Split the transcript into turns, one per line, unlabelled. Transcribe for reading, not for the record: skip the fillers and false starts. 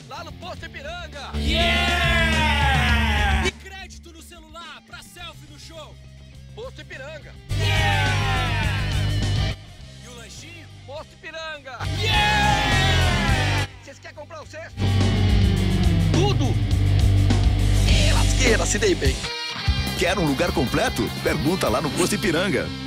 Lá no Posto Ipiranga.
Yeah! E crédito no celular pra selfie no show.
Posto Ipiranga.
Yeah! E o lanchinho?
Posto Ipiranga.
Yeah!
Vocês querem comprar o cesto? Tudo! Lasqueira, se dei bem.
Quer um lugar completo? Pergunta lá no Posto Ipiranga.